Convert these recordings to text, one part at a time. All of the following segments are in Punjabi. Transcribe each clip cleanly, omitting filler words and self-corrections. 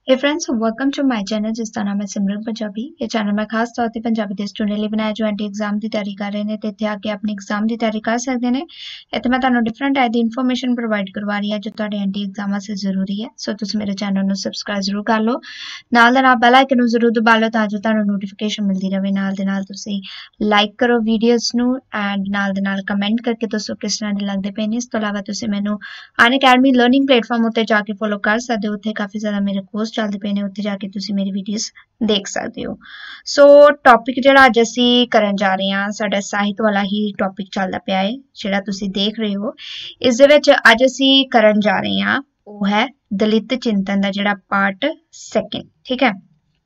Hey friends welcome to my channel जिसका नाम है सिमरन पंजाबी। ये चैनल मैं खास तौर पे पंजाबी ਦੇ ਸਟੂਡੈਂਟ ਲਈ ਬਣਾਇਆ ਜੋ ਐਂਟੀ ਐਗਜ਼ਾਮ ਦੀ ਤਿਆਰੀ ਕਰ ਰਹੇ ਨੇ ਤੇ ਇੱਥੇ ਆ ਕੇ ਆਪਣੀ ਐਗਜ਼ਾਮ ਦੀ ਤਿਆਰੀ ਕਰ ਸਕਦੇ ਨੇ। ਇੱਥੇ ਮੈਂ ਤੁਹਾਨੂੰ ਡਿਫਰੈਂਟ ਟਾਈਪ ਦੀ ਇਨਫੋਰਮੇਸ਼ਨ ਪ੍ਰੋਵਾਈਡ ਕਰਵਾ ਰਹੀ ਹਾਂ ਜੋ ਤੁਹਾਡੇ ਐਂਟੀ ਐਗਜ਼ਾਮ ਵਾਸਤੇ ਜ਼ਰੂਰੀ ਹੈ। ਸੋ ਤੁਸੀਂ ਮੇਰੇ ਚੈਨਲ ਨੂੰ ਸਬਸਕ੍ਰਾਈਬ ਜ਼ਰੂਰ ਕਰ ਲਓ, ਨਾਲ ਦੇ ਨਾਲ ਬੈਲ ਆਈਕਨ ਨੂੰ ਜ਼ਰੂਰ ਦਬਾ ਲਓ ਤਾਂ ਜੋ ਤੁਹਾਨੂੰ ਨੋਟੀਫਿਕੇਸ਼ਨ ਮਿਲਦੀ ਰਹੇ। ਨਾਲ ਦੇ ਨਾਲ ਤੁਸੀਂ ਲਾਈਕ ਕਰੋ ਵੀਡੀਓਜ਼ ਨੂੰ ਐਂਡ ਨਾਲ ਦੇ ਨਾਲ ਕਮੈਂਟ ਕਰਕੇ ਦੱਸੋ ਕਿਸ ਤਰ੍ਹਾਂ ਦੇ ਲੱਗਦੇ ਪਏ ਨੇ। ਇਸ ਤੋਂ ਇਲਾਵਾ ਤੁਸੀਂ ਮੈਨੂੰ ਅਨਅਕੈਡਮੀ ਲਰਨਿੰਗ ਪਲੇਟਫਾਰਮ ਉੱਤੇ ਜਾ ਕੇ ਫੋਲੋ ਕਰ ਸਕਦੇ ਹੋ। ਉੱਥੇ ਕਾਫੀ ਜ਼ਿਆਦਾ ਮੇਰੇ ਕੋਰਸ ਚੱਲਦੇ ਪਏ ਨੇ, ਉੱਥੇ जाके तुसी मेरी वीडियोस देख सकते हो। सो टॉपिक जिहड़ा अज असी करन जा रहे हां साडा साहित्य वाला ही टॉपिक चलदा पिया है जिहड़ा तुसी देख रहे हो। इस दे विच अज असी करन जा रहे हां वो है दलित चिंतन दा जिहड़ा पार्ट सेकंड, ठीक है।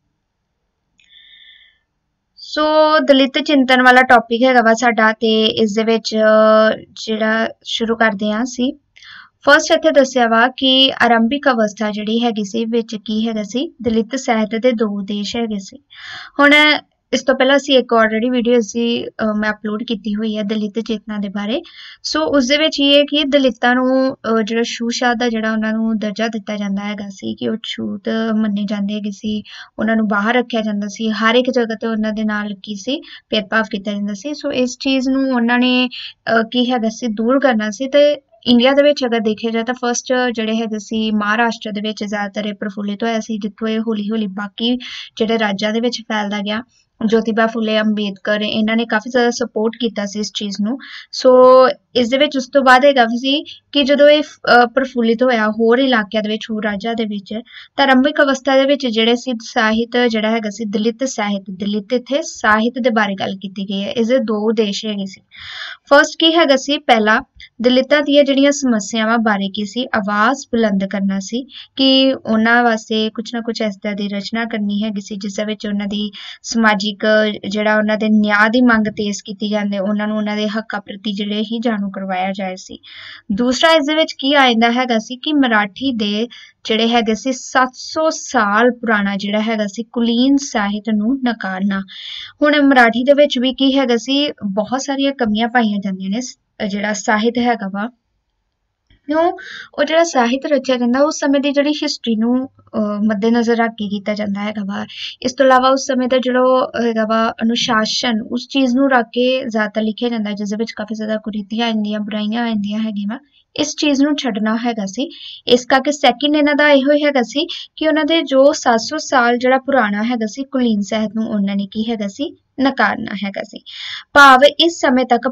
सो दलित चिंतन वाला टॉपिक हैगा वा साडा ते इस दे विच जिहड़ा शुरू करदे हां असी। फर्स्ट इत्थे दस्सिया वा कि आरंभिक अवस्था जिहड़ी हैगी सी विच की हैगा सी दलित ਸਾਹਿਤ ਦੇ ਦੋ ਉਦੇਸ਼ ਹੈਗੇ ਸੀ। ਹੁਣ ਇਸ ਤੋਂ ਪਹਿਲਾਂ ਅਸੀਂ ਇੱਕ ਆਲਰੇਡੀ ਵੀਡੀਓ ਅਸੀਂ ਮੈਂ ਅਪਲੋਡ ਕੀਤੀ ਹੋਈ ਹੈ ਦਲਿਤ ਚੇਤਨਾ ਦੇ ਬਾਰੇ। ਸੋ ਉਸ ਦੇ ਵਿੱਚ ਇਹ ਹੈ ਕਿ ਦਲਿਤਾਂ ਨੂੰ ਜਿਹੜਾ ਛੂਤ ਦਾ ਜਿਹੜਾ ਉਹਨਾਂ ਨੂੰ ਦਰਜਾ ਦਿੱਤਾ ਜਾਂਦਾ ਹੈਗਾ ਸੀ ਕਿ ਉਹ ਛੂਤ ਮੰਨੇ ਜਾਂਦੇ ਹੈਗੇ ਸੀ, ਉਹਨਾਂ ਨੂੰ ਬਾਹਰ ਰੱਖਿਆ ਜਾਂਦਾ ਸੀ, ਹਰ ਇੱਕ ਜਗ੍ਹਾ ਤੇ ਉਹਨਾਂ ਦੇ ਨਾਲ ਕੀ ਸੀ ਭੇਦਭਾਵ ਕੀਤਾ ਜਾਂਦਾ ਸੀ। ਸੋ ਇਸ ਚੀਜ਼ ਨੂੰ ਉਹਨਾਂ ਨੇ ਕੀ ਹੈਗਾ ਸੀ ਦੂਰ ਕਰਨਾ ਸੀ। ਤੇ ਇੰਡੀਆ ਦੇ ਵਿੱਚ ਅਗਰ ਦੇਖਿਆ ਜਾਏ ਤਾਂ ਫਸਟ ਜਿਹੜੇ ਹੈਗੇ ਸੀ ਮਹਾਰਾਸ਼ਟਰ ਦੇ ਵਿੱਚ ਜ਼ਿਆਦਾਤਰ ਇਹ ਪ੍ਰਫੁੱਲਿਤ ਹੋਇਆ ਸੀ, ਜਿੱਥੋਂ ਇਹ ਹੌਲੀ ਹੌਲੀ ਬਾਕੀ ਜਿਹੜੇ ਰਾਜਾਂ ਦੇ ਵਿੱਚ ਫੈਲਦਾ ਗਿਆ। ज्योतिबा फुले अंबेडकर इन्होंने काफ़ी ज़्यादा सपोर्ट किया इस चीज़ नूं। सो इस दे विच उस तो बाद हैगा सी कि जदों ये प्रफुल्लित होया होर इलाकिਆਂ ਦੇ ਵਿੱਚ, ਹੋਰ ਰਾਜਾਂ ਦੇ ਵਿੱਚ, ਤਾਂ ਆਰੰਭਿਕ ਅਵਸਥਾ ਦੇ ਵਿੱਚ ਜਿਹੜੇ ਸੀ ਸਾਹਿਤ ਜਿਹੜਾ ਹੈਗਾ ਸੀ ਦਲਿਤ ਸਾਹਿਤ, ਦਲਿਤ ਇੱਥੇ ਸਾਹਿਤ ਦੇ ਬਾਰੇ ਗੱਲ ਕੀਤੀ ਗਈ ਹੈ। ਇਸ ਦੇ ਦੋ ਉਦੇਸ਼ ਹੈਗੇ ਸੀ। ਫਸਟ ਕੀ ਹੈਗਾ ਸੀ, ਪਹਿਲਾ ਦਲਿਤਾਂ ਦੀਆਂ ਜਿਹੜੀਆਂ ਸਮੱਸਿਆਵਾਂ ਬਾਰੇ ਕੀ ਸੀ ਆਵਾਜ਼ ਬੁਲੰਦ ਕਰਨਾ ਸੀ ਕਿ ਉਹਨਾਂ ਵਾਸਤੇ ਕੁਛ ਨਾ ਕੁਛ ਇਸ ਤਰ੍ਹਾਂ ਦੀ ਰਚਨਾ ਕਰਨੀ ਹੈਗੀ ਸੀ ਜਿਸ ਦੇ ਵਿੱਚ ਉਹਨਾਂ ਦੀ ਸਮਾਜਿਕ ਜਿਹੜਾ ਉਹਨਾਂ ਦੇ ਨਿਆਂ ਦੀ ਮੰਗ ਤੇਜ਼ ਕੀਤੀ ਜਾਂਦੀ, ਉਹਨਾਂ ਨੂੰ ਉਹਨਾਂ ਦੇ ਹੱਕਾਂ ਪ੍ਰਤੀ ਜਿਹੜੇ ਹੀ ਜਾਣੂ ਕਰਵਾਇਆ ਜਾਏ ਸੀ। ਦੂਸਰਾ ਇਸ ਦੇ ਵਿੱਚ ਕੀ ਆ ਜਾਂਦਾ ਹੈਗਾ ਸੀ ਕਿ ਮਰਾਠੀ ਦੇ ਜਿਹੜੇ ਹੈਗੇ ਸੀ 700 ਸਾਲ ਪੁਰਾਣਾ ਜਿਹੜਾ ਹੈਗਾ ਸੀ ਕੁਲੀਨ ਸਾਹਿਤ ਨੂੰ ਨਕਾਰਨਾ। ਹੁਣ ਮਰਾਠੀ ਦੇ ਵਿੱਚ ਵੀ ਕੀ ਹੈਗਾ ਸੀ ਬਹੁਤ ਸਾਰੀਆਂ ਕਮੀਆਂ ਪਾਈਆਂ ਜਾਂਦੀਆਂ ਨੇ। ਜਿਹੜਾ ਸਾਹਿਤ ਹੈਗਾ ਵਾ ਕਿਉਂ ਉਹ ਜਿਹੜਾ ਸਾਹਿਤ ਰਚਿਆ ਜਾਂਦਾ ਉਸ ਸਮੇਂ ਦੀ ਜਿਹੜੀ ਹਿਸਟਰੀ ਨੂੰ ਮੱਦੇਨਜ਼ਰ ਰੱਖ ਕੇ ਕੀਤਾ ਜਾਂਦਾ ਹੈਗਾ ਵਾ। ਇਸ ਤੋਂ ਇਲਾਵਾ ਉਸ ਸਮੇਂ ਦਾ ਜਿਹੜਾ ਹੈਗਾ ਵਾ ਅਨੁਸ਼ਾਸਨ ਉਸ ਚੀਜ਼ ਨੂੰ ਰੱਖ ਕੇ ਜ਼ਿਆਦਾ ਲਿਖਿਆ ਜਾਂਦਾ ਜਿਸ ਦੇ ਵਿੱਚ ਕਾਫੀ ਜ਼ਿਆਦਾ ਕੁਰੀਤੀਆਂ ਆਉਂਦੀਆਂ, ਬੁਰਾਈਆਂ ਆਉਂਦੀਆਂ ਹੈਗੀਆਂ। ਇਸ ਚੀਜ਼ ਨੂੰ ਛੱਡਣਾ ਹੈਗਾ ਸੀ। ਇਸ ਕਰਕੇ ਸੈਕਿੰਡ ਇਹਨਾਂ ਦਾ ਇਹੋ ਹੈਗਾ ਸੀ ਕਿ ਉਹਨਾਂ ਦੇ ਜੋ 700 ਸਾਲ ਜਿਹੜਾ ਪੁਰਾਣਾ ਹੈਗਾ ਸੀ ਕੁਲੀਨ ਸਾਹਿਤ ਨੂੰ ਉਹਨਾਂ ਨੇ ਕੀ ਹੈਗਾ ਸੀ ਨਕਾਰਨਾ ਹੈਗਾ ਸੀ। ਭਾਵ ਇਸ ਸਮੇਂ ਤੱਕ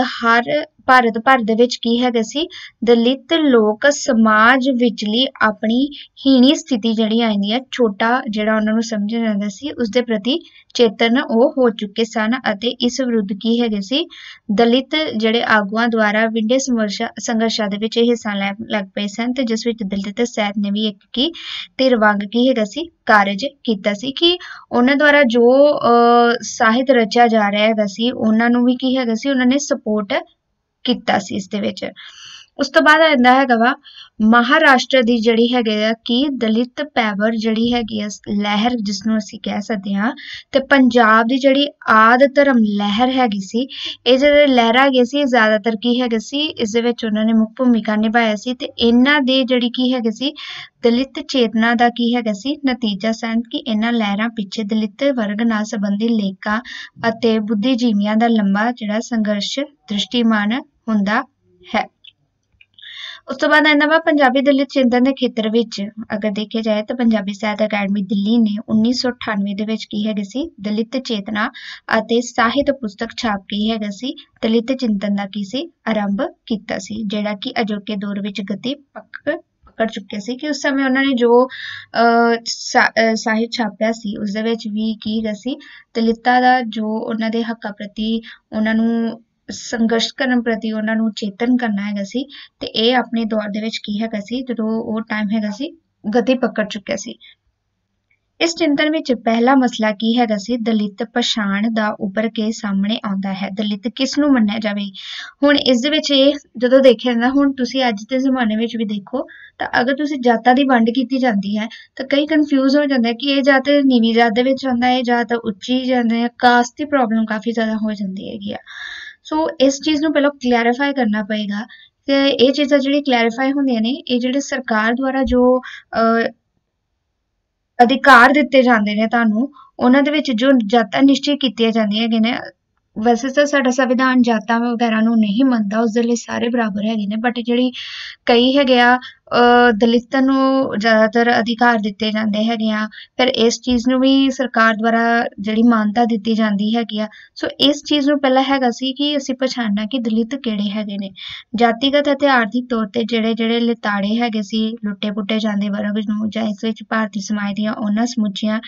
ਭਾਰਤ ਭਰ ਦੇ ਵਿੱਚ ਕੀ ਹੈਗਾ ਸੀ ਦਲਿਤ ਲੋਕ ਸਮਾਜ ਵਿਚਲੀ ਆਪਣੀ ਹੀਣੀ ਸਥਿਤੀ ਜਿਹੜੀ ਆਉਂਦੀ ਹੈ, ਛੋਟਾ ਜਿਹੜਾ ਉਹਨਾਂ ਨੂੰ ਸਮਝਿਆ ਜਾਂਦਾ ਸੀ ਉਸ ਦੇ ਪ੍ਰਤੀ ਚੇਤਨ ਉਹ ਹੋ ਚੁੱਕੇ ਸਨ ਅਤੇ ਇਸ ਵਿਰੁੱਧ ਕੀ ਹੈਗੇ ਸੀ ਦਲਿਤ ਜਿਹੜੇ ਆਗੂਆਂ ਦੁਆਰਾ ਵਿੰਡੇ ਸੰਘਰਸ਼ਾਂ ਦੇ ਵਿੱਚ ਇਹ ਹਿੱਸਾ ਲੈਣ ਲੱਗ ਪਏ ਸਨ ਤੇ ਜਿਸ ਵਿੱਚ ਦਲਿਤ ਸਾਹਿਤ ਨੇ ਵੀ ਇੱਕ ਕੀ ਧਿਰ ਵਾਂਗ ਕੀ ਹੈਗਾ ਸੀ ਕਾਰਜ ਕੀਤਾ ਸੀ ਕਿ ਉਹਨਾਂ ਦੁਆਰਾ ਜੋ ਸਾਹਿਤ ਰਚਿਆ ਜਾ ਰਿਹਾ ਹੈਗਾ ਸੀ ਉਹਨਾਂ ਨੂੰ ਵੀ ਕੀ ਹੈਗਾ ਸੀ ਉਹਨਾਂ ਨੇ ਸਪੋਰਟ ਕੀਤਾ ਸੀ ਇਸ ਦੇ ਵਿੱਚ। ਉਸ ਤੋਂ ਬਾਅਦ ਆਉਂਦਾ ਹੈਗਾ ਵਾ ਮਹਾਰਾਸ਼ਟਰ ਦੀ ਜਿਹੜੀ ਹੈਗੇ ਆ ਕਿ ਦਲਿਤ ਪੈਵਰ ਜਿਹੜੀ ਹੈਗੀ ਆ ਲਹਿਰ ਜਿਸ ਨੂੰ ਅਸੀਂ ਕਹਿ ਸਕਦੇ ਹਾਂ ਤੇ ਪੰਜਾਬ ਦੀ ਜਿਹੜੀ ਆਦ ਧਰਮ ਲਹਿਰ ਹੈਗੀ ਸੀ ਇਹ ਜਿਹੜੇ ਲਹਿਰਾਂ ਹੈਗੇ ਸੀ ਜ਼ਿਆਦਾਤਰ ਕੀ ਹੈਗੇ ਸੀ ਇਸ ਦੇ ਵਿੱਚ ਉਹਨਾਂ ਨੇ ਮੁੱਖ ਭੂਮਿਕਾ ਨਿਭਾਇਆ ਸੀ ਤੇ ਇਹਨਾਂ ਦੇ ਜਿਹੜੀ ਕੀ ਹੈਗੇ ਸੀ ਦਲਿਤ ਚੇਤਨਾ ਦਾ ਕੀ ਹੈਗਾ ਸੀ ਨਤੀਜਾ ਸਨ ਕਿ ਇਹਨਾਂ ਲਹਿਰਾਂ ਪਿੱਛੇ ਦਲਿਤ ਵਰਗ ਨਾਲ ਸੰਬੰਧਿਤ ਲੇਖਾਂ ਅਤੇ ਬੁੱਧੀਜੀਵੀਆਂ ਦਾ ਲੰਬਾ ਜਿਹੜਾ ਸੰਘਰਸ਼ ਦ੍ਰਿਸ਼ਟੀਮਾਨ ਹੁੰਦਾ ਹੈ। ਉਸ ਤੋਂ ਬਾਅਦ ਆਉਂਦਾ ਵਾ ਪੰਜਾਬੀ ਦਲਿਤ ਚਿੰਤਨ ਦੇ ਖੇਤਰ ਵਿੱਚ ਅਗਰ ਦੇਖਿਆ ਜਾਏ ਤਾਂ ਪੰਜਾਬੀ ਸਾਹਿਤ ਅਕੈਡਮੀ ਦਿੱਲੀ ਨੇ 1998 ਦੇ ਵਿੱਚ ਕੀ ਹੈਗੇ ਸੀ ਦਲਿਤ ਚੇਤਨਾ ਅਤੇ ਸਾਹਿਤ ਪੁਸਤਕ ਛਾਪ ਕੇ ਹੈਗਾ ਸੀ ਦਲਿਤ ਚਿੰਤਨ ਦਾ ਕੀ ਸੀ ਆਰੰਭ ਕੀਤਾ ਸੀ ਜਿਹੜਾ ਕਿ ਅਜੋਕੇ ਦੌਰ ਵਿੱਚ ਗਤੀ ਪਕੜ ਚੁੱਕੇ ਸੀ ਕਿ ਉਸ ਸਮੇਂ ਉਹਨਾਂ ਨੇ ਜੋ ਸਾਹਿਤ ਛਾਪਿਆ ਸੀ ਉਸ ਦੇ ਵਿੱਚ ਵੀ ਕੀ ਹੈਗਾ ਸੀ ਦਲਿਤਾਂ ਦਾ ਜੋ ਉਹਨਾਂ ਦੇ ਹੱਕਾਂ ਪ੍ਰਤੀ ਉਹਨਾਂ ਨੂੰ ਸੰਘਰਸ਼ ਕਰਨ ਪ੍ਰਤੀ ਉਹਨਾਂ ਨੂੰ ਚੇਤਨ ਕਰਨਾ ਹੈਗਾ ਸੀ ਤੇ ਇਹ ਆਪਣੇ ਦੌਰ ਦੇ ਵਿੱਚ ਕੀ ਹੈਗਾ ਸੀ ਜਦੋਂ ਉਹ ਟਾਈਮ ਹੈਗਾ ਸੀ ਗਤੀ ਪਕੜ ਚੁੱਕਿਆ ਸੀ। ਇਸ ਚਿੰਤਨ ਵਿੱਚ ਪਹਿਲਾ ਮਸਲਾ ਕੀ ਹੈਗਾ ਸੀ ਦਲਿਤ ਪਛਾਣ ਦਾ ਉੱਭਰ ਕੇ ਸਾਹਮਣੇ ਆਉਂਦਾ ਹੈ। ਦਲਿਤ ਕਿਸ ਨੂੰ ਮੰਨਿਆ ਜਾਵੇ। ਹੁਣ ਇਸ ਦੇ ਵਿੱਚ ਇਹ ਜਦੋਂ ਦੇਖਿਆ ਜਾਂਦਾ ਹੁਣ ਤੁਸੀਂ ਅੱਜ ਦੇ ਜ਼ਮਾਨੇ ਵਿੱਚ ਵੀ ਦੇਖੋ ਤਾਂ ਅਗਰ ਤੁਸੀਂ ਜਾਤਾਂ ਦੀ ਵੰਡ ਕੀਤੀ ਜਾਂਦੀ ਹੈ ਤਾਂ ਕਈ ਕਨਫਿਊਜ਼ ਹੋ ਜਾਂਦਾ ਕਿ ਇਹ ਜਾਤ ਨੀਵੀਂ ਜਾਤ ਦੇ ਵਿੱਚ ਆਉਂਦਾ ਹੈ ਜਾਂ ਤਾਂ ਉੱਚੀ ਜਾਂਦੇ ਆ, ਕਾਸਟ ਦੀ ਪ੍ਰੋਬਲਮ ਕਾਫੀ ਜ਼ਿਆਦਾ ਹੋ ਜਾਂਦੀ ਹੈਗੀ ਆ। ਸੋ ਇਸ ਚੀਜ਼ ਨੂੰ ਪਹਿਲਾਂ ਕਲੈਰੀਫਾਈ ਕਰਨਾ ਪਏਗਾ ਤੇ ਇਹ ਚੀਜ਼ਾਂ ਜਿਹੜੀ ਕਲੈਰੀਫਾਈ ਹੁੰਦੀਆਂ ਨੇ ਇਹ ਜਿਹੜੇ ਸਰਕਾਰ ਦੁਆਰਾ ਜੋ अधिकार दिते जांदे ने तुहानूं उन्हां दे विच जो जातां निश्चित कीतियां जांदियां हैगे ने वैसे तो साडा संविधान जातां वगैरह नूं नहीं मनदा उस दे लई सारे बराबर हैगे ने बट जिहड़ी कई हैगे आ दलितां नूं ज़्यादातर अधिकार दिते जांदे हैगे आ फिर इस चीज़ नूं भी सरकार द्वारा जिहड़ी मानता दित्ती जांदी हैगी आ सो इस चीज़ नूं पहलां हैगा सी कि असीं पछाणना कि दलित किहड़े हैगे ने जातिगत ਅਤੇ आर्थिक तौर ते ਜਿਹੜੇ ਲਿਤਾੜੇ ਹੈਗੇ ਸੀ ਲੁੱਟੇ ਪੁੱਟੇ ਜਾਂਦੇ ਵਰਗ ਨੂੰ ਜਾਂ ਇਸ ਵਿੱਚ ਭਾਰਤੀ ਸਮਾਜ ਦੀਆਂ ਉਹਨਾਂ ਸਮੁੱਚੀਆਂ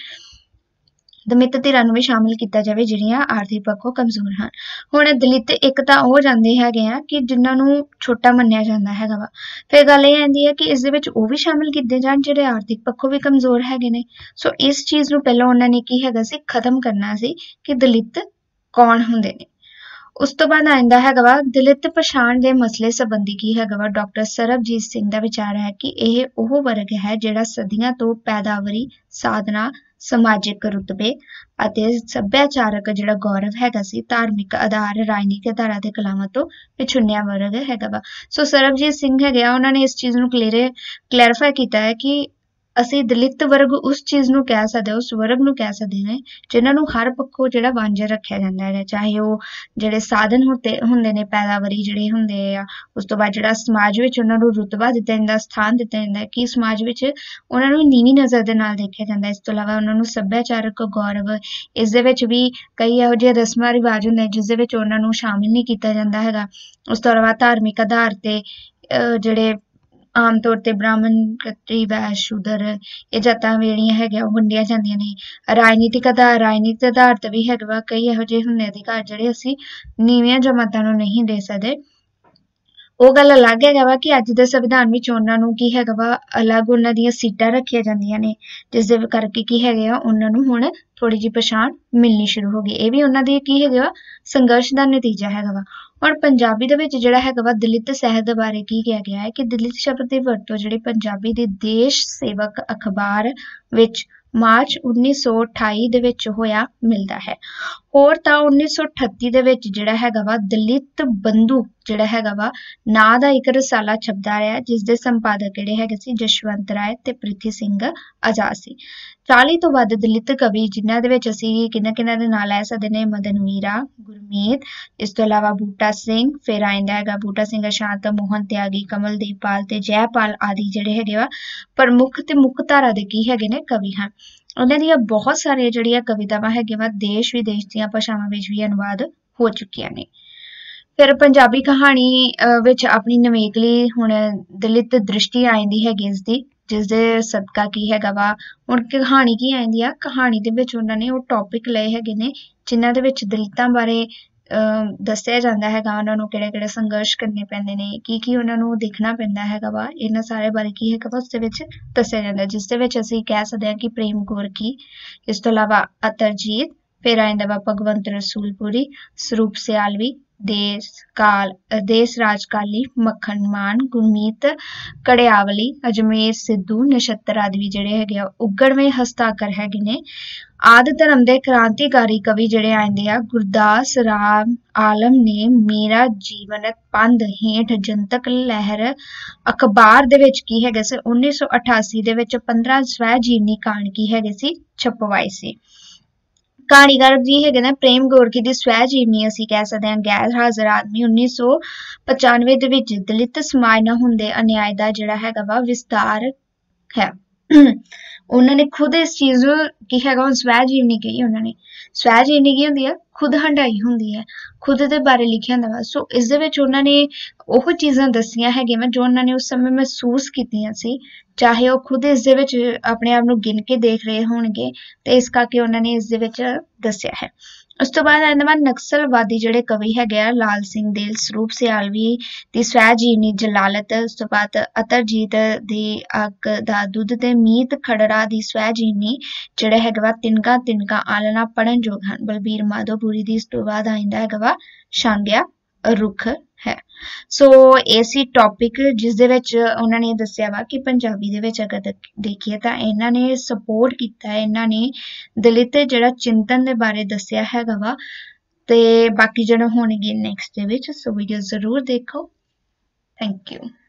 ਦਲਿਤ ਧਿਰਾਂ ਨੂੰ ਵੀ ਸ਼ਾਮਿਲ ਕੀਤਾ ਜਾਵੇ ਜਿਹੜੀਆਂ ਆਰਥਿਕ ਪੱਖੋਂ ਕਮਜ਼ੋਰ ਹਨ ਹੁਣ ਦਲਿਤ ਇੱਕ ਤਾਂ ਉਹ ਜਾਂਦੇ ਹੈਗੇ ਆ ਕਿ ਜਿਨ੍ਹਾਂ ਨੂੰ ਛੋਟਾ ਮੰਨਿਆ ਜਾਂਦਾ ਹੈਗਾ ਵਾ ਫਿਰ ਗੱਲ ਇਹ ਆਂਦੀ ਹੈ ਕਿ ਇਸ ਦੇ ਵਿੱਚ ਉਹ ਵੀ ਸ਼ਾਮਿਲ ਕੀਤੇ ਜਾਣ ਜਿਹੜੇ ਆਰਥਿਕ ਪੱਖੋਂ ਵੀ ਕਮਜ਼ੋਰ ਹੈਗੇ ਨੇ ਸੋ ਇਸ ਚੀਜ਼ ਨੂੰ ਪਹਿਲਾਂ ਉਹਨਾਂ ਨੇ ਕੀ ਹੈਗਾ ਸੀ ਖਤਮ ਕਰਨਾ ਸੀ ਕਿ ਦਲਿਤ ਕੌਣ ਹੁੰਦੇ ਨੇ ਉਸ ਤੋਂ ਬਾਅਦ ਆਇੰਦਾ ਹੈਗਾ ਵਾ ਦਲਿਤ ਪਛਾਣ ਦੇ ਮਸਲੇ ਸੰਬੰਧੀ ਕੀ ਹੈਗਾ ਵਾ ਡਾਕਟਰ ਸਰਬਜੀਤ ਸਿੰਘ ਦਾ ਵਿਚਾਰ ਹੈ ਕਿ ਇਹ ਉਹ ਵਰਗ ਹੈ ਜਿਹੜਾ ਸਦੀਆਂ ਤੋਂ ਪੈਦਾਵਾਰੀ ਸਾਧਨਾ ਸਮਾਜਿਕ ਰੁਤਬੇ ਅਤੇ ਸੱਭਿਆਚਾਰਕ ਜਿਹੜਾ ਗੌਰਵ ਹੈਗਾ ਸੀ ਧਾਰਮਿਕ ਆਧਾਰ ਰਾਜਨੀਤਿਕ ਆਧਾਰਾਂ ਤੇ ਕਲਾਵਾਂ ਤੋਂ ਪਿਛੁੰਨਿਆ ਵਰਗ ਹੈਗਾ ਵਾ ਸੋ ਸਰਬਜੀਤ ਸਿੰਘ ਹੈਗੇ ਆ ਉਹਨਾਂ ਨੇ ਇਸ ਚੀਜ਼ ਨੂੰ ਕਲੈਰੀਫਾਈ ਕੀਤਾ ਹੈ ਕਿ ਅਸੀਂ ਦਲਿਤ ਵਰਗ ਉਸ ਚੀਜ਼ ਨੂੰ ਕਹਿ ਸਕਦੇ ਉਸ ਵਰਗ ਨੂੰ ਕਹਿ ਸਕਦੇ ਨੇ ਜਿਨ੍ਹਾਂ ਨੂੰ ਹਰ ਪੱਖੋਂ ਜਿਹੜਾ ਵਾਂਝਾ ਰੱਖਿਆ ਜਾਂਦਾ ਹੈ ਚਾਹੇ ਉਹ ਜਿਹੜੇ ਸਾਧਨ ਹੁੰਦੇ ਨੇ ਪੈਦਾਵਾਰੀ ਜਿਹੜੇ ਹੁੰਦੇ ਆ ਉਸ ਤੋਂ ਬਾਅਦ ਜਿਹੜਾ ਸਮਾਜ ਵਿੱਚ ਉਹਨਾਂ ਨੂੰ ਰੁਤਬਾ ਦਿੱਤਾ ਜਾਂਦਾ ਸਥਾਨ ਦਿੱਤਾ ਜਾਂਦਾ ਕਿ ਸਮਾਜ ਵਿੱਚ ਉਹਨਾਂ ਨੂੰ ਨੀਵੀਂ ਨਜ਼ਰ ਦੇ ਨਾਲ ਦੇਖਿਆ ਜਾਂਦਾ ਇਸ ਤੋਂ ਇਲਾਵਾ ਉਹਨਾਂ ਨੂੰ ਸੱਭਿਆਚਾਰਕ ਗੌਰਵ ਇਸ ਦੇ ਵਿੱਚ ਵੀ ਕਈ ਇਹੋ ਜਿਹੇ ਰਸਮਾਂ ਰਿਵਾਜ ਹੁੰਦੇ ਜਿਸ ਦੇ ਵਿੱਚ ਉਹਨਾਂ ਨੂੰ ਸ਼ਾਮਿਲ ਨਹੀਂ ਕੀਤਾ ਜਾਂਦਾ ਹੈਗਾ ਉਸ ਤੋਂ ਇਲਾਵਾ ਧਾਰਮਿਕ ਆਧਾਰ ਤੇ ਜਿਹੜੇ ਆਮ ਤੌਰ ਤੇ ਬ੍ਰਾਹਮਣ ਖੱਤਰੀ ਵੈਸ਼ ਸ਼ੂਦਰ ਇਹ ਜਾਤਾਂ ਜਿਹੜੀਆਂ ਹੈਗੀਆਂ ਉਹ ਵੰਡੀਆਂ ਜਾਂਦੀਆਂ ਨੇ ਰਾਜਨੀਤਿਕ ਆਧਾਰ ਤੇ ਵੀ ਹੈਗਾ ਵਾ ਕਈ ਇਹੋ ਜਿਹੇ ਹੁੰਦੇ ਅਧਿਕਾਰ ਜਿਹੜੇ ਅਸੀਂ ਨੀਵੀਆਂ ਜਮਾਤਾਂ ਨੂੰ ਨਹੀਂ ਦੇ ਸਕਦੇ ਉਹ ਗੱਲ ਅਲੱਗ ਹੈਗਾ ਵਾ ਕਿ ਅੱਜ ਦੇ ਸੰਵਿਧਾਨ ਵਿੱਚ ਉਹਨਾਂ ਨੂੰ ਕੀ ਹੈਗਾ ਵਾ ਅਲੱਗ ਉਹਨਾਂ ਦੀਆਂ ਸੀਟਾਂ ਰੱਖੀਆਂ ਜਾਂਦੀਆਂ ਨੇ ਜਿਸ ਦੇ ਕਰਕੇ ਕੀ ਹੈਗੇ ਆ ਉਹਨਾਂ ਨੂੰ ਹੁਣ ਥੋੜੀ ਜਿਹੀ ਪਛਾਣ ਮਿਲਣੀ ਸ਼ੁਰੂ ਹੋ ਗਈ ਇਹ ਵੀ ਉਹਨਾਂ ਦੀ ਕੀ ਹੈਗਾ ਵਾ ਸੰਘਰਸ਼ ਦਾ ਨਤੀਜਾ ਹੈਗਾ ਵਾ ਹੁਣ ਪੰਜਾਬੀ ਦੇ ਵਿੱਚ ਜਿਹੜਾ ਹੈਗਾ ਵਾ ਦਲਿਤ ਸਾਹਿਤ ਬਾਰੇ ਕੀ ਕਿਹਾ ਗਿਆ ਹੈ ਕਿ ਦਲਿਤ ਸ਼ਬਦ ਦੀ ਵਰਤੋਂ ਜਿਹੜੀ ਪੰਜਾਬੀ ਦੇ ਦੇਸ਼ ਸੇਵਕ ਅਖਬਾਰ ਵਿੱਚ ਮਾਰਚ 1928 ਦੇ ਵਿੱਚ ਹੋਇਆ ਮਿਲਦਾ ਹੈ ਹੋਰ ਤਾਂ 1938 ਦੇ ਵਿੱਚ ਜਿਹੜਾ ਹੈਗਾ ਵਾ ਦਲਿਤ ਬੰਧੂ ਜਿਹੜਾ ਹੈਗਾ ਵਾ ਨਾਂ ਦਾ ਇੱਕ ਰਸਾਲਾ ਛਪਦਾ ਰਿਹਾ ਜਿਸ ਦੇ ਸੰਪਾਦਕ ਜਿਹੜੇ ਹੈਗੇ ਸੀ ਜਸ਼ਵੰਤ ਰਾਏ ਤੇ ਪ੍ਰਿਥੀ ਸਿੰਘ ਆਜ਼ਾਦ ਸੀ 40 ਤੋਂ ਵੱਧ ਦਲਿਤ ਕਵੀ ਜਿਨ੍ਹਾਂ ਦੇ ਵਿੱਚ ਅਸੀਂ ਕਿਹਨਾਂ ਦੇ ਨਾਂ ਲੈ ਸਕਦੇ ਨੇ ਮਦਨ ਮੀਰਾ ਗੁਰਮੀਤ ਇਸ ਤੋਂ ਇਲਾਵਾ ਬੂਟਾ ਸਿੰਘ ਫਿਰ ਆਇੰਦਾ ਹੈਗਾ ਬੂਟਾ ਸਿੰਘ ਸ਼ਾਂਤ ਮੋਹਨ ਤਿਆਗੀ ਕਮਲਦੀਪ ਪਾਲ ਤੇ ਜੈਪਾਲ ਆਦਿ ਜਿਹੜੇ ਹੈਗੇ ਵਾ ਪ੍ਰਮੁੱਖ ਤੇ ਮੁੱਖ ਧਾਰਾ ਦੇ ਕੀ ਹੈਗੇ ਨੇ ਕਵੀ ਹਨ ਉਹਨਾਂ ਦੀਆਂ ਬਹੁਤ ਸਾਰੀਆਂ ਜਿਹੜੀਆਂ ਕਵਿਤਾਵਾਂ ਹੈਗੀਆਂ ਵਾ ਦੇਸ਼ ਵਿਦੇਸ਼ ਦੀਆਂ ਭਾਸ਼ਾਵਾਂ ਵਿੱਚ ਵੀ ਅਨੁਵਾਦ ਹੋ ਚੁੱਕੀਆਂ ਨੇ ਫਿਰ ਪੰਜਾਬੀ ਕਹਾਣੀ ਵਿੱਚ ਆਪਣੀ ਨਵੇਕਲੀ ਹੁਣ ਦਲਿਤ ਦ੍ਰਿਸ਼ਟੀ ਆਉਂਦੀ ਹੈਗੀ ਇਸ ਦੀ ਜਿਸ ਦੇ ਸਦਕਾ ਕੀ ਹੈਗਾ ਵਾ ਹੁਣ ਕਹਾਣੀ ਕੀ ਆਉਂਦੀ ਆ ਕਹਾਣੀ ਦੇ ਵਿੱਚ ਉਹਨਾਂ ਨੇ ਉਹ ਟੌਪਿਕ ਲਏ ਹੈਗੇ ਨੇ ਜਿਨ੍ਹਾਂ ਦੇ ਵਿੱਚ ਦਲਿਤਾਂ ਬਾਰੇ ਦੱਸਿਆ ਜਾਂਦਾ ਹੈਗਾ ਉਹਨਾਂ ਨੂੰ ਕਿਹੜੇ ਸੰਘਰਸ਼ ਕਰਨੇ ਪੈਂਦੇ ਨੇ ਕੀ ਉਹਨਾਂ ਨੂੰ ਦੇਖਣਾ ਪੈਂਦਾ ਹੈਗਾ ਵਾ ਇਹਨਾਂ ਸਾਰੇ ਬਾਰੇ ਕੀ ਹੈਗਾ ਵਾ ਉਸ ਦੇ ਵਿੱਚ ਦੱਸਿਆ ਜਾਂਦਾ ਜਿਸ ਦੇ ਵਿੱਚ ਅਸੀਂ ਕਹਿ ਸਕਦੇ ਹਾਂ ਕਿ ਪ੍ਰੇਮ ਗੋਰਕੀ ਇਸ ਤੋਂ ਇਲਾਵਾ ਅਤਰਜੀਤ ਫਿਰ ਆਇੰਦਾ ਵਾ ਭਗਵੰਤ ਰਸੂਲਪੁਰੀ ਸਰੂਪ ਸਿਆਲਵੀ ਦੇਸ ਰਾਜਕਾਲੀ ਮੱਖਣ ਮਾਨ ਗੁਰਮੀਤ ਕੜਿਆਵਲੀ ਅਜਮੇਰ ਸਿੱਧੂ ਨਛੱਤਰ ਆਦਿ ਜਿਹੜੇ ਹੈਗੇ ਆ ਉਗੜਵੇਂ ਹਸਤਾਖਰ ਹੈਗੇ ਨੇ ਆਦਿ ਧਰਮ ਦੇ ਕ੍ਰਾਂਤੀਕਾਰੀ ਕਵੀ ਜਿਹੜੇ ਆਉਂਦੇ ਆ ਗੁਰਦਾਸ ਰਾਮ ਆਲਮ ਨੇ ਮੇਰਾ ਜੀਵਨ ਪੰਧ ਹੇਠ ਜਨਤਕ ਲਹਿਰ ਅਖਬਾਰ ਦੇ ਵਿੱਚ ਕੀ ਹੈਗੇ ਸੀ 1988 ਦੇ ਵਿੱਚ 15 ਸਵੈ ਜੀਵਨੀ ਕਹਾਣੀ ਕੀ ਹੈਗੇ ਸੀ ਛਪਵਾਈ ਸੀ ਕਹਾਣੀਕਾਰ ਜੀ ਹੈਗੇ ਨੇ ਪ੍ਰੇਮ ਗੋਰਕੀ ਦੀ ਸਵੈ ਜੀਵਨੀ ਅਸੀਂ ਕਹਿ ਸਕਦੇ ਹਾਂ ਗੈਰ ਹਾਜ਼ਰ ਆਦਮੀ 1995 ਦੇ ਵਿੱਚ ਦਲਿਤ ਸਮਾਜ ਨਾਲ ਹੁੰਦੇ ਅਨਿਆਏ ਦਾ ਜਿਹੜਾ ਹੈਗਾ ਵਾ ਵਿਸਤਾਰ ਹੈ ਉਹਨਾਂ ਨੇ ਖੁਦ ਇਸ ਚੀਜ਼ ਨੂੰ ਕੀ ਹੈਗਾ ਹੁਣ ਸਵੈ ਜੀਵਨੀ ਕਹੀ ਉਹਨਾਂ ਨੇ ਸਵੈ ਜੀਵਨੀ ਕੀ ਹੁੰਦੀ ਆ ਖੁਦ ਹੰਡਾਈ ਹੁੰਦੀ ਹੈ ਖੁਦ ਦੇ ਬਾਰੇ ਲਿਖਿਆ ਹੁੰਦਾ ਵਾ ਸੋ ਇਸ ਦੇ ਵਿੱਚ ਉਹਨਾਂ ਨੇ ਉਹ ਚੀਜ਼ਾਂ ਦੱਸੀਆਂ ਹੈਗੀਆਂ ਜੋ ਉਹਨਾਂ ਨੇ ਉਸ ਸਮੇਂ ਮਹਿਸੂਸ ਕੀਤੀਆਂ ਸੀ ਚਾਹੇ ਉਹ ਖੁਦ ਇਸ ਦੇ ਵਿੱਚ ਆਪਣੇ ਆਪ ਨੂੰ ਗਿਣ ਕੇ ਦੇਖ ਰਹੇ ਹੋਣਗੇ ਤੇ ਇਸ ਕਰਕੇ ਉਹਨਾਂ ਨੇ ਇਸ ਦੇ ਵਿੱਚ ਦੱਸਿਆ ਹੈ ਉਸ ਤੋਂ ਬਾਅਦ ਆਉਂਦਾ ਵਾ ਨਕਸਲਵਾਦੀ ਜਿਹੜੇ ਕਵੀ ਹੈਗੇ ਆ ਲਾਲ ਸਿੰਘ ਦੇਲ ਸਰੂਪ ਸਿਆਲਵੀ ਦੀ ਸਵੈ ਜੀਵਨੀ ਜਲਾਲਤ ਉਸ ਤੋਂ ਬਾਅਦ ਅਤਰਜੀਤ ਦੀ ਅੱਗ ਦਾ ਦੁੱਧ ਤੇ ਮੀਤ ਖੜੜਾ ਦੀ ਸਵੈ ਜੀਵਨੀ ਜਿਹੜੇ ਹੈਗੇ ਵਾ ਤਿਨਕਾ ਆਲਣਾ ਪੜਨ ਯੋਗ ਹਨ ਬਲਬੀਰ ਮਾਧੋਪੁਰੀ ਦੀ ਇਸ ਤੋਂ ਬਾਅਦ ਆਇੰਦਾ ਹੈਗਾ ਵਾ ਸ਼ਾਂਗਿਆ ਰੁੱਖ ਹੈ ਸੋ ਐਸੀ ਟੌਪਿਕ ਜਿਸ ਦੇ ਵਿੱਚ ਉਹਨਾਂ ਨੇ ਦੱਸਿਆ ਵਾ ਕਿ ਪੰਜਾਬੀ ਦੇ ਵਿੱਚ ਅਗਰ ਦੇਖੀਏ ਤਾਂ ਇਹਨਾਂ ਨੇ ਸਪੋਰਟ ਕੀਤਾ ਇਹਨਾਂ ਨੇ ਦਲਿਤ ਜਿਹੜਾ ਚਿੰਤਨ ਦੇ ਬਾਰੇ ਦੱਸਿਆ ਹੈਗਾ ਵਾ ਤੇ ਬਾਕੀ ਜਿਹੜਾ ਹੋਣਗੇ ਨੈਕਸਟ ਦੇ ਵਿੱਚ ਸੋ ਵੀਡੀਓ ਜ਼ਰੂਰ ਦੇਖੋ ਥੈਂਕ ਯੂ